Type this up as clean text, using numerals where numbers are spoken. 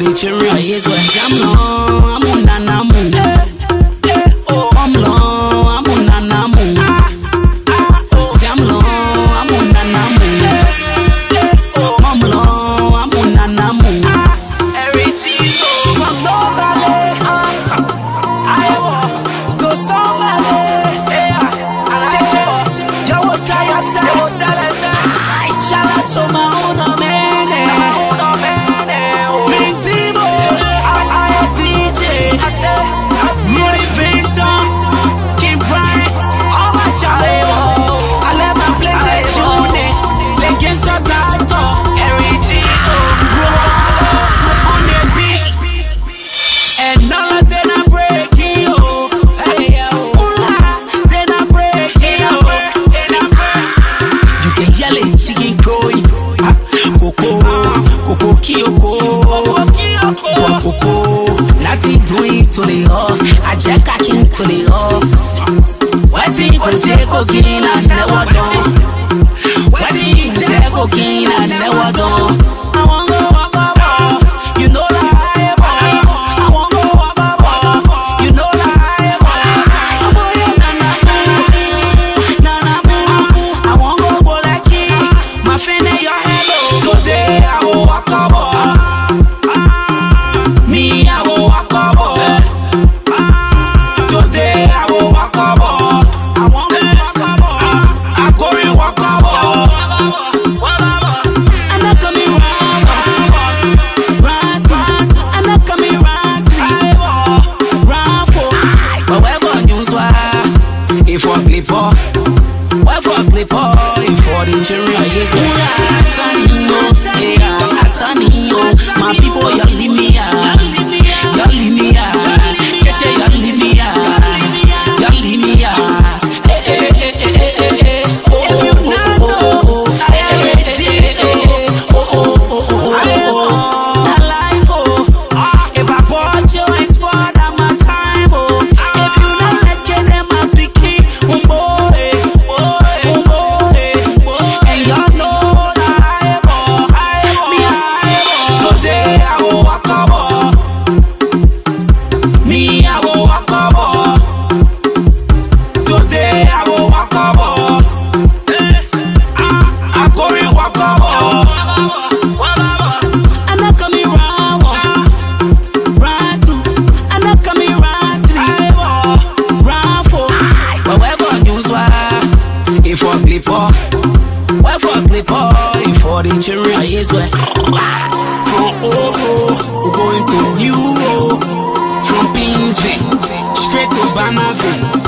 the children. Yes, when I'm long, I'm nanamu. I'm long, I'm nanamu. I'm long, I'm nanamu. I'm long, I'm nanamu. From nobody to somebody. Cheche, you will tell yourself. Shout out to my own man. Drink Timo, I DJ. Rory Victor, Kim Bryant, all my child. I let my play the tune against the doctor. On the beat, and all of them are breaking you. Then I'm breaking you. You can yell it, chicken crowing. Coco Kyoko, Coco, nothing doing to the hall. I jack a king to the hall. Waiting for Jacob King and never done. Waiting for Jacob King and never done. I want to walk up, you know that I want to walk up, you know that I want to go like it. My friend, your hello. Today I will walk up. Me, I will walk up. Today I will walk up. I want to walk up. I go and walk up. I'm not coming round. I'm not coming round. Round four. But wherever news wire, if I clip off, wherever clip off, if for the children, yes, my people, you leave me out. You leave me out. Cheche, you leave me out. You leave me out. If you not know, I am Jesus. If I bought you and spot at my time, if you not like it, then my picking, and y'all know that today I will walk up. Me, I will walk up. Today I will walk up. I go and walk up. I'm not coming round. Round two. I'm not coming round three. Round four. But wherever news wire, if I clip off, wherever clip off, if for the children, yes, where. From Ogo, we're going to New Road. From Beansville, straight to Bannerville.